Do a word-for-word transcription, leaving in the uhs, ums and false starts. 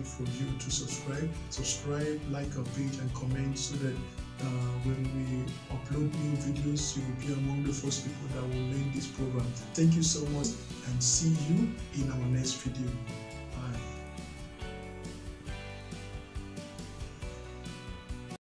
time for you to subscribe. Subscribe, like our page, and comment so that uh, when we upload new videos, you will be among the first people that will learn this program. Thank you so much, and see you in our next video.